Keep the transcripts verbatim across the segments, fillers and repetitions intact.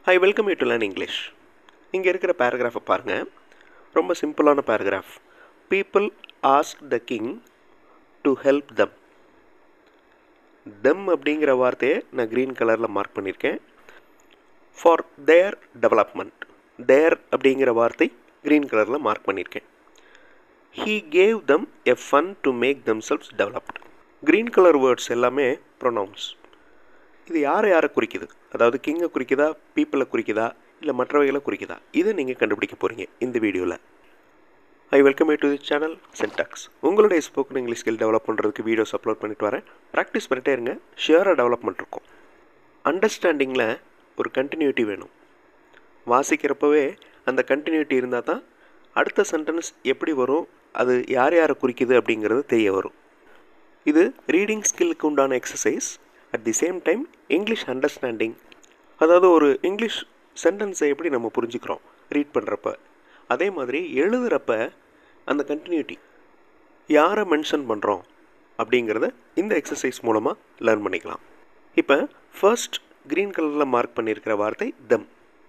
Hi, welcome you to learn English. இங்கே இருக்கிற பேராகிராஃபை பாருங்கள். ரொம்ப சிம்பிளான paragraph. People asked the king to help them. them அப்படிங்கிற வார்த்தையை நான் க்ரீன் கலரில் மார்க் பண்ணியிருக்கேன். For their development. their அப்படிங்கிற வார்த்தை க்ரீன் கலரில் மார்க் பண்ணியிருக்கேன். He gave them a fund to make themselves developed. Green colour words எல்லாமே ப்ரொனவுன்ஸ். இது யாரை யாரை குறிக்குது? அதாவது கிங்கை குறிக்குதா, பீப்புளை குறிக்குதா, இல்லை மற்றவைகளை குறிக்குதா? இதை நீங்கள் கண்டுபிடிக்க போகிறீங்க இந்த வீடியோவில். I welcome you to the channel Sentax. உங்களுடைய ஸ்போக்கன் இங்கிலீஷ் ஸ்கில் டெவலப் பண்ணுறதுக்கு வீடியோஸ் அப்லோட் பண்ணிட்டு வரேன். ப்ராக்டிஸ் பண்ணிட்டே இருங்க, ஷியராக டெவலப்மெண்ட் இருக்கும். அண்டர்ஸ்டாண்டிங்கில் ஒரு கண்டினியூட்டி வேணும். வாசிக்கிறப்பவே அந்த கண்டினியூட்டி இருந்தால் தான் அடுத்த சென்டென்ஸ் எப்படி வரும், அது யார் யாரை குறிக்குது அப்படிங்கிறது தெரிய வரும். இது ரீடிங் ஸ்கில்லுக்கு உண்டான exercise. At the same time English understanding, அதாவது ஒரு இங்கிலீஷ் சென்டென்ஸை எப்படி நம்ம புரிஞ்சுக்கிறோம் ரீட் பண்ணுறப்ப, அதே மாதிரி எழுதுகிறப்ப அந்த கண்டினியூட்டி யாரை மென்ஷன் பண்ணுறோம் அப்படிங்கிறத இந்த எக்ஸசைஸ் மூலமாக லேர்ன் பண்ணிக்கலாம். இப்போ ஃபர்ஸ்ட் க்ரீன் கலரில் மார்க் பண்ணியிருக்கிற வார்த்தை தம்.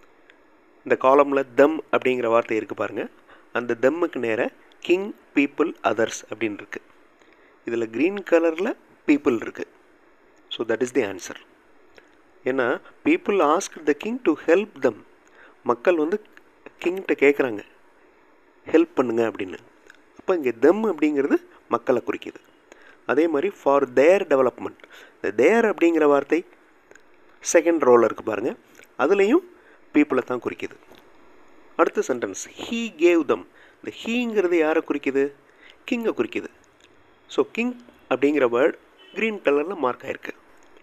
இந்த காலமில் தம் அப்படிங்கிற வார்த்தை இருக்குது பாருங்கள். அந்த தம்முக்கு நேராக கிங், பீப்புள், அதர்ஸ் அப்படின்னு இருக்குது. இதில் க்ரீன் கலரில் பீப்புள் இருக்குது. So that is the answer. ஏன்னா people ask the king to help them. மக்கள் வந்து கிங்கிட்ட கேட்குறாங்க ஹெல்ப் பண்ணுங்க அப்படின்னு. அப்போ இங்கே தம் அப்படிங்கிறது மக்களை குறிக்குது. அதே மாதிரி ஃபார் தேர் டெவலப்மெண்ட், இந்த தேர் அப்படிங்கிற வார்த்தை செகண்ட் ரோவில் இருக்குது பாருங்கள். அதுலேயும் பீப்புளை தான் குறிக்குது. அடுத்த சென்டென்ஸ் ஹீ கேவ் தம். இந்த ஹீங்கிறது யாரை குறிக்குது? கிங்கை குறிக்குது. ஸோ கிங் அப்படிங்கிற வேர்ட் க்ரீன் கலரில் மார்க் ஆகிருக்கு.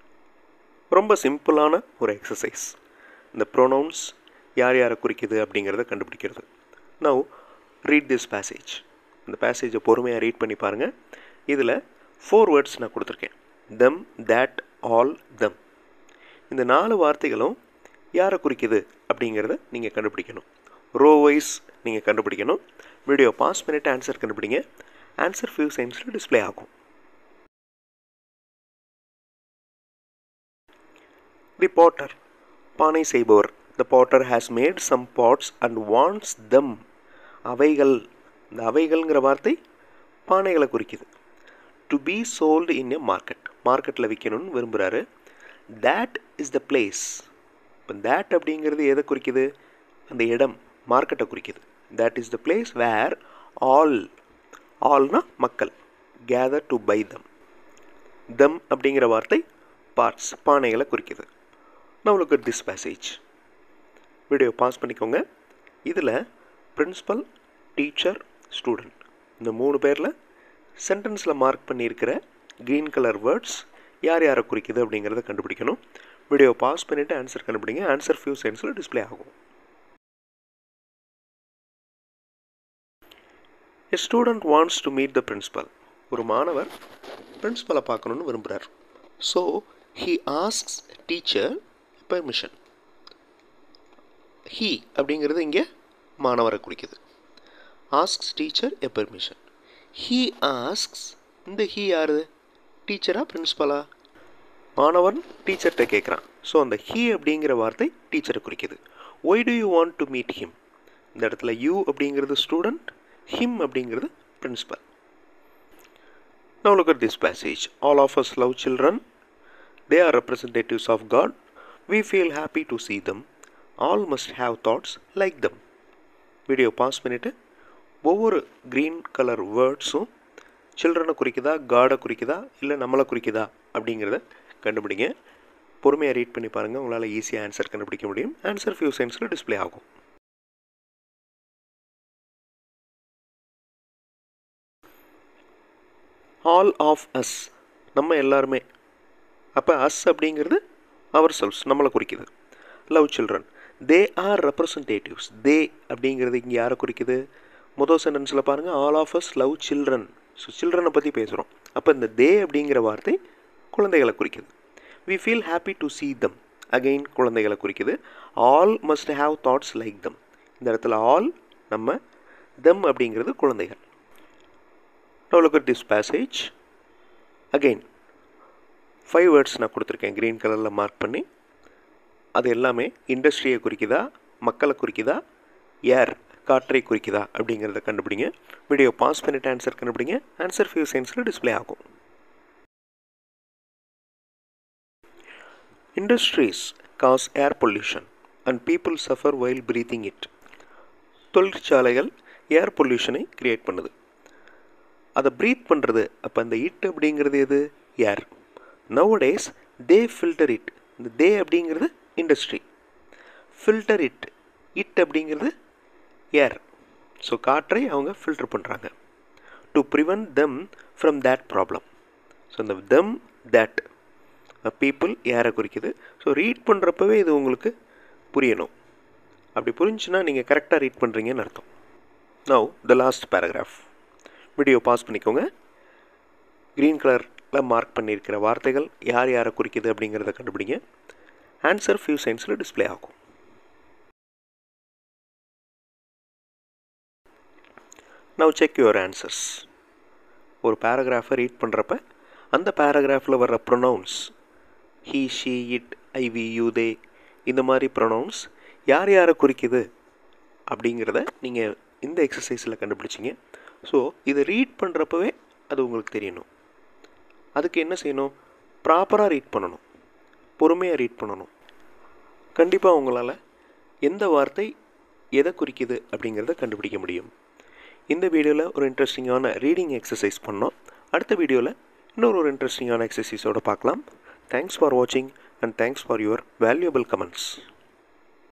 ரொம்ப சிம்பிளான ஒரு எக்ஸசைஸ். இந்த ப்ரோனவுன்ஸ் யார் யாரை குறிக்குது அப்படிங்கிறத கண்டுபிடிக்கிறது. Now read this passage. இந்த பேசேஜை பொறுமையாக ரீட் பண்ணி பாருங்கள். இதில் ஃபோர் வேர்ட்ஸ் நான் கொடுத்துருக்கேன். Them, that, all, them. இந்த நாலு வார்த்தைகளும் யாரை குறிக்குது அப்படிங்கிறத நீங்கள் கண்டுபிடிக்கணும். ரோ வைஸ் நீங்கள் கண்டுபிடிக்கணும். வீடியோ பாஸ் பண்ணிவிட்டு ஆன்சர் கண்டுபிடிங்க. ஆன்சர் ஃபியூ செகண்ட்ஸில் டிஸ்பிளே ஆகும். தி பாட்டர், பானை செய்பவர். The potter has made some pots and wants them. அவைகள், இந்த அவைகள்ங்கிற வார்த்தை பானைகளை குறிக்குது. To be sold in a market, மார்க்கெட்டில் விற்கணும்னு விரும்புகிறாரு. That is the place. இப்போ தேட் அப்படிங்கிறது எதை குறிக்குது? அந்த இடம், மார்க்கெட்டை குறிக்குது. That is the place where all, ஆல்னா மக்கள், gather to buy them. Them அப்படிங்கிற வார்த்தை பார்ட்ஸ், பானைகளை குறிக்குது. Now look at this passage. Video pause பண்ணிக்கோங்க. இதில் பிரின்சிபல், டீச்சர், ஸ்டூடெண்ட், இந்த மூணு பேரில் சென்டென்ஸில் மார்க் பண்ணியிருக்கிற க்ரீன் கலர் வேர்ட்ஸ் யார் யாரை குறிக்குது அப்படிங்கிறத கண்டுபிடிக்கணும். வீடியோ பாஸ் பண்ணிவிட்டு ஆன்சர் கண்டுபிடிங்க. ஆன்சர் ஃபியூ செகண்ட்ஸில் டிஸ்பிளே ஆகும். A student wants to meet the principal. ஒரு மாணவர் பிரின்சிபலை பார்க்கணுன்னு விரும்புகிறார். So he asks teacher permission. he அப்படிங்கிறது இங்கே மாணவரை குறிக்குது. asks teacher a permission. he asks, இந்த he யாரு? டீச்சரா பிரின்சிபலா? மாணவன் டீச்சர்கிட்ட கேட்குறான். ஸோ அந்த he அப்படிங்கிற வார்த்தை டீச்சரை குறிக்குது. why do you want to meet him? இந்த இடத்துல you அப்படிங்கிறது ஸ்டூடெண்ட், him அப்படிங்கிறது principal. Now look at this passage. All of us love children. They are representatives of God. We feel happy to see them. All must have thoughts like them. Video pause பண்ணிவிட்டு ஒவ்வொரு green colour வேர்ட்ஸும் சில்ட்ரனை குறிக்குதா, காடை குறிக்குதா, இல்லை நம்மளை குறிக்குதா அப்படிங்கிறத கண்டுபிடிங்க. பொறுமையாக read பண்ணி பாருங்கள். உங்களால் ஈஸியாக ஆன்சர் கண்டுபிடிக்க முடியும். ஆன்சர் ஃபியூ செகண்ட்ஸில் டிஸ்பிளே ஆகும். ஆல் ஆஃப் அஸ், நம்ம எல்லாருமே. அப்போ அஸ் அப்படிங்கிறது அவர் செல்ஸ், நம்மளை குறிக்குது. Love children, they are representatives. They அப்படிங்கிறது இங்கே யாரை குறிக்குது? முதல் சென்டென்ஸில் பாருங்கள், all of us love children. So சில்ட்ரனை பற்றி பேசுகிறோம். அப்போ இந்த தே அப்படிங்கிற வார்த்தை குழந்தைகளை குறிக்குது. We feel happy to see them, again குழந்தைகளை குறிக்குது. All must have thoughts like them. இந்த இடத்துல ஆல் நம்ம, தம் அப்படிங்கிறது குழந்தைகள். Now look at this passage. Again, five words நான் கொடுத்துருக்கேன் க்ரீன் கலரில் மார்க் பண்ணி. அது எல்லாமே இண்டஸ்ட்ரியை குறிக்குதா, மக்களை குறிக்குதா, ஏர் காற்றை குறிக்குதா அப்படிங்கிறத கண்டுபிடிங்க. வீடியோ பாஸ் பண்ணிவிட்டு ஆன்சர் கண்டுபிடிங்க. ஆன்சர் ஃபியூ செகண்ட்ஸில் டிஸ்பிளே ஆகும். Industries cause air pollution and people suffer while breathing it. தொழிற்சாலைகள் ஏர் பொல்யூஷனை கிரியேட் பண்ணுது. அதை ப்ரீத் பண்ணுறது, அப்போ அந்த இட் அப்படிங்கிறது எது? Air. Nowadays they filter it. இந்த தே அப்படிங்கிறது இண்டஸ்ட்ரி. ஃபில்டர் இட், இட் அப்படிங்கிறது ஏர். ஸோ காற்றை அவங்க ஃபில்டர் பண்ணுறாங்க. To prevent them from that problem. So இந்த தெம் தேட் பீப்புள் ஏரை குறிக்குது. ஸோ ரீட் பண்ணுறப்பவே இது உங்களுக்கு புரியணும். அப்படி புரிஞ்சுன்னா நீங்கள் கரெக்டாக ரீட் பண்ணுறீங்கன்னு அர்த்தம். Now the last paragraph. Video pause பண்ணிக்கோங்க. க்ரீன் கலரில் மார்க் பண்ணியிருக்கிற வார்த்தைகள் யார் யாரை குறிக்குது அப்படிங்கிறத கண்டுபிடிங்க. ஆன்சர் ஃபியூ செகண்ட்ஸில் டிஸ்பிளே ஆகும். Now check your answers. ஒரு பேராகிராஃபை ரீட் பண்ணுறப்ப அந்த பேராகிராஃபில் வர்ற pronouns he, she, it, I, we, you, they இந்த மாதிரி ப்ரொனவுன்ஸ் யார் யாரை குறிக்குது அப்படிங்கிறத நீங்கள் இந்த எக்ஸசைஸில் கண்டுபிடிச்சிங்க. ஸோ இதை ரீட் பண்ணுறப்பவே அது உங்களுக்கு தெரியணும். அதுக்கு என்ன செய்யணும்? ப்ராப்பராக ரீட் பண்ணணும், பொறுமையாக ரீட் பண்ணணும். கண்டிப்பாக உங்களால் எந்த வார்த்தை எதை குறிக்குது அப்படிங்கிறத கண்டுபிடிக்க முடியும். இந்த வீடியோவில் ஒரு இன்ட்ரெஸ்டிங்கான ரீடிங் எக்ஸசைஸ் பண்ணோம். அடுத்த வீடியோவில் இன்னொரு ஒரு இன்ட்ரெஸ்டிங்கான எக்ஸசைஸோடு பார்க்கலாம். Thanks for watching and thanks for your valuable comments.